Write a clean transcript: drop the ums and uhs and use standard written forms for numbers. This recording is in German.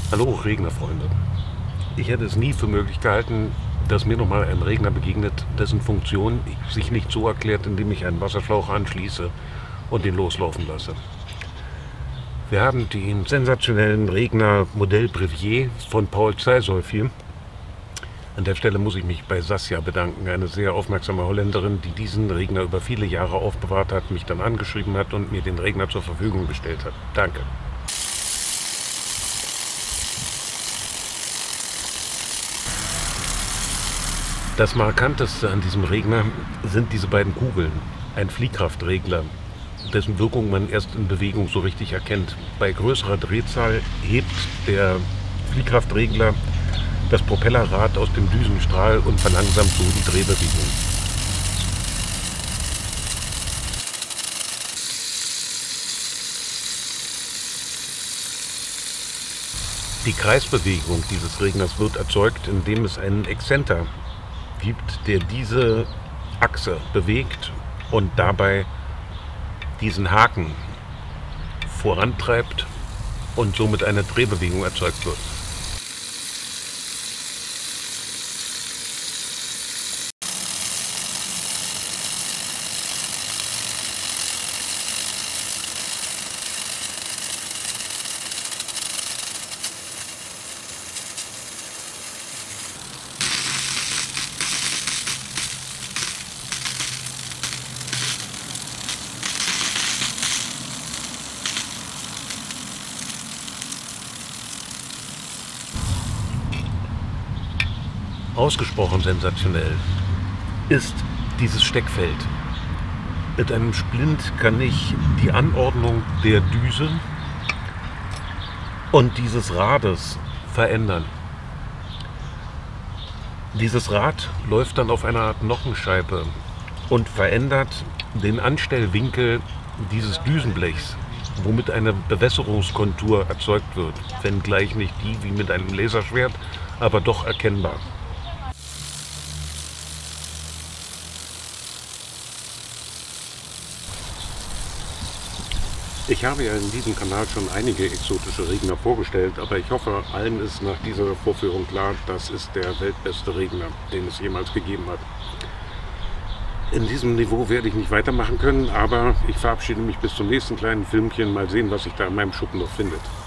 Hallo Regnerfreunde. Ich hätte es nie für möglich gehalten, dass mir nochmal ein Regner begegnet, dessen Funktion sich nicht so erklärt, indem ich einen Wasserschlauch anschließe und ihn loslaufen lasse. Wir haben den sensationellen Regner Modell Brevier von Paul Zeisolfi. An der Stelle muss ich mich bei Sasja bedanken, eine sehr aufmerksame Holländerin, die diesen Regner über viele Jahre aufbewahrt hat, mich dann angeschrieben hat und mir den Regner zur Verfügung gestellt hat. Danke. Das Markanteste an diesem Regner sind diese beiden Kugeln. Ein Fliehkraftregler, dessen Wirkung man erst in Bewegung so richtig erkennt. Bei größerer Drehzahl hebt der Fliehkraftregler das Propellerrad aus dem Düsenstrahl und verlangsamt so die Drehbewegung. Die Kreisbewegung dieses Regners wird erzeugt, indem es einen Exzenter gibt, der diese Achse bewegt und dabei diesen Haken vorantreibt und somit eine Drehbewegung erzeugt wird. Ausgesprochen sensationell ist dieses Steckfeld. Mit einem Splint kann ich die Anordnung der Düse und dieses Rades verändern. Dieses Rad läuft dann auf einer Art Nochenscheibe und verändert den Anstellwinkel dieses Düsenblechs, womit eine Bewässerungskontur erzeugt wird, wenngleich nicht die wie mit einem Laserschwert, aber doch erkennbar. Ich habe ja in diesem Kanal schon einige exotische Regner vorgestellt, aber ich hoffe, allen ist nach dieser Vorführung klar, das ist der weltbeste Regner, den es jemals gegeben hat. In diesem Niveau werde ich nicht weitermachen können, aber ich verabschiede mich bis zum nächsten kleinen Filmchen. Mal sehen, was sich da in meinem Schuppen noch findet.